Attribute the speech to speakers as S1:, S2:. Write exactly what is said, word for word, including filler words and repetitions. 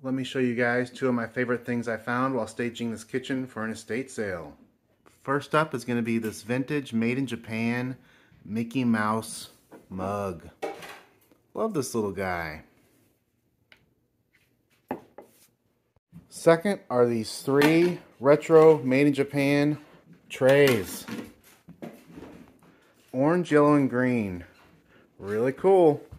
S1: Let me show you guys two of my favorite things I found while staging this kitchen for an estate sale. First up is going to be this vintage made in Japan Mickey Mouse mug. Love this little guy. Second are these three retro made in Japan trays. Orange, yellow, and green. Really cool.